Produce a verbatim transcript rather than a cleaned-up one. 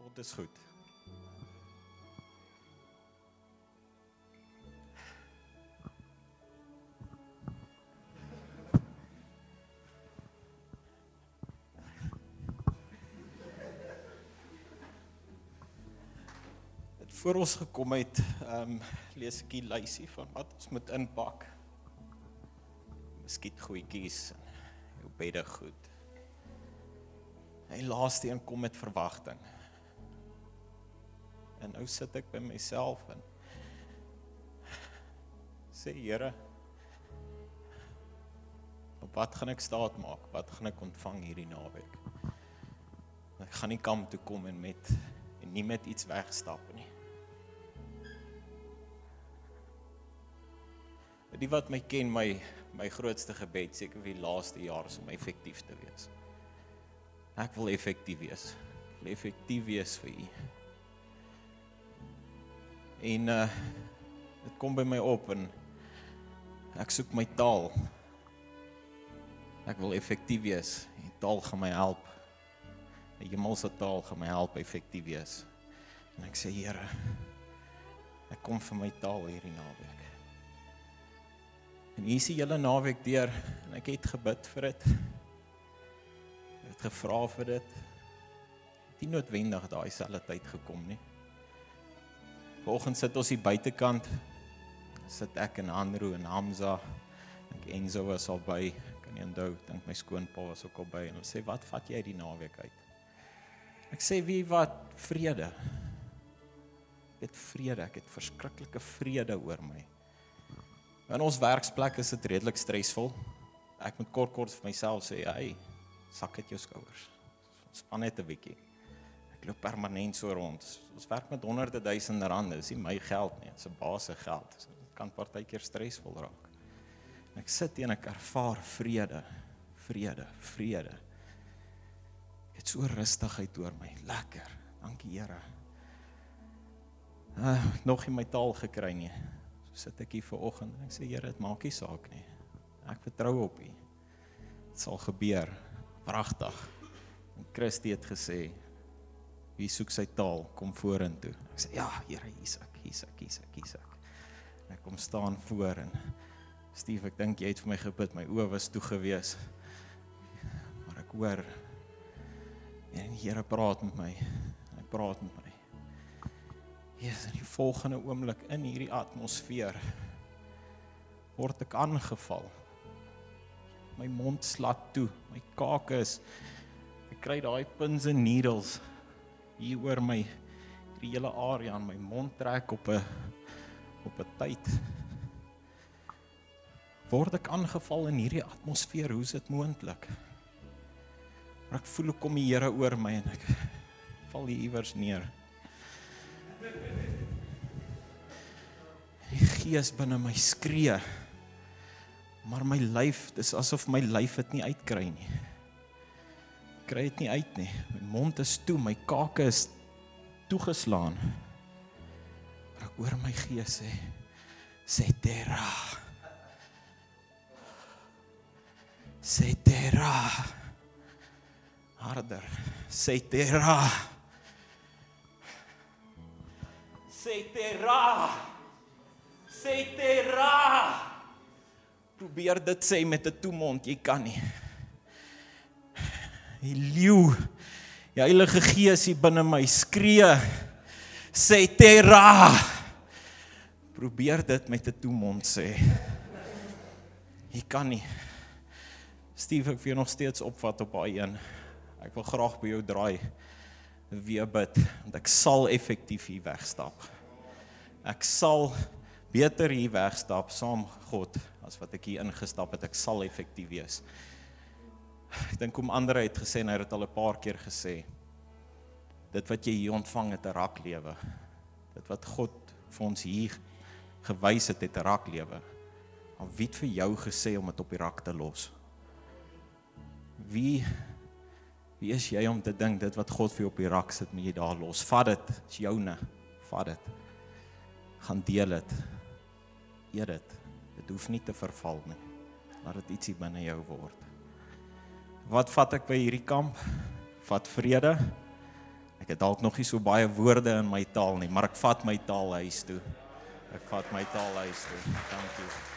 God is goed. Voor ons gekom het, um, lees ek die lysie van wat ons moet inpak. Muskietgoedjies en jou beddegoed. En laaste een kom met verwagting. En nou sit ek by myself en sê, Here, op wat gaan ek staat maak? Wat gaan ek ontvang hierdie naweek? Ek gaan nie kamp toe kom en, met, en nie met iets wegstap nie. Die wat my ken, my, my grootste gebed, seker vir die laaste jaar, is om effektief te wees. Ek wil effektief wees. Ek wil effektief wees vir U. En uh, dit kom by my op en ek soek my taal. Ek wil effektief wees. Die taal gaan my help. Die hemelse taal gaan my help effektief wees. En ek sê, Here, ek kom vir my taal hierdie naweek. En hier is die hele naweek deur, en ek het gebid vir dit. Ek het gevra vir dit. Het nie noodwendig daai selfde tyd gekom nie. Vanoggend sit ons hier buitekant, sit ek en Andrew en Hamza, en Enzo was al by, ek kan nie onthou, ek dink my skoonpa was ook al by, en hulle sê, wat vat jy die naweek uit? Ek sê, wie wat? Vrede. Ek het vrede, ek het verskriklike vrede oor my. In ons werksplek is dit redelik stresvol. Ek moet kort kort vir myself sê, hey, sak het jou skouers. Ontspan net 'n bietjie. Ek loop permanent so rond. Ons werk met honderde duisende rande, dis nie my geld nie, dit is 'n baas se geld. Dit kan partykeer stresvol raak. En ek sit en ek ervaar vrede, vrede, vrede. Ek het so rustigheid oor my, lekker, dankie Here. Uh, nog nie my taal gekry nie. Sit ek hier vanoggend en ek sê, Here, dit maak nie saak nie. Ek vertrou op U. Dit sal gebeur, pragtig. En Christie het gesê, wie soek sy taal, kom vorentoe. Ek sê, ja, Here, hier's ek, hier's ek, hier's ek, hier's ek. En ek kom staan voor en, Steve, ek dink jy het vir my gebid, my oë was toe gewees. Maar ek hoor, en die Here praat met my, en hy praat met my. Jesus, in die volgende oomblik in hierdie atmosfeer word ek aangeval. My mond slat toe, my kake is, ek kry daai pins en needles hier oor my, die hele area aan my mond trek op 'n op 'n tyd. Word ek aangeval in hierdie atmosfeer, hoe is dit moontlik? Maar ek voel hoe kom die Here oor my en ek val hier iewers neer. Die gees binne my skree, maar my lyf, dis asof my lyf het nie uitkry nie. Ek kry het nie uit nie. My mond is toe, my kake is toegeslaan. Maar ek hoor my gees sê, Setera. Setera. Harder. Setera. Setera. Setera. Probeer dit sê met 'n toemond, jy kan nie. Die leeu, die Heilige Gees hier binne my skree, Setera. Probeer dit met 'n toemond sê. Jy kan nie. Steve, ek wil jou nog steeds opvat op daai een. Ek wil graag by jou draai, weer bid, want ek sal effektief hier wegstap. Ek sal beter hier wegstap, saam God, as wat ek hier ingestap het, ek sal effektief wees. Ek dink om ander het gesê, en hy het het al 'n paar keer gesê, dit wat jy hier ontvang het, 'n raklewe. Dit wat God vir ons hier gewys het, het 'n raklewe. Maar wie het vir jou gesê om dit op die rak te los? Wie, wie is jy om te dink, dit wat God vir jou op die rak sit, moet jy daar los? Vat dit, is joune, vat dit. Gaan deel dit, eet dit, dit hoef nie te verval nie, laat dit ietsie binne jou word. Wat vat ek by hierdie kamp? Vat vrede, Ek het dalk nog nie so baie woorde in my taal nie, maar ek vat my taal huis toe. Ek vat my taal huis toe. Dankie.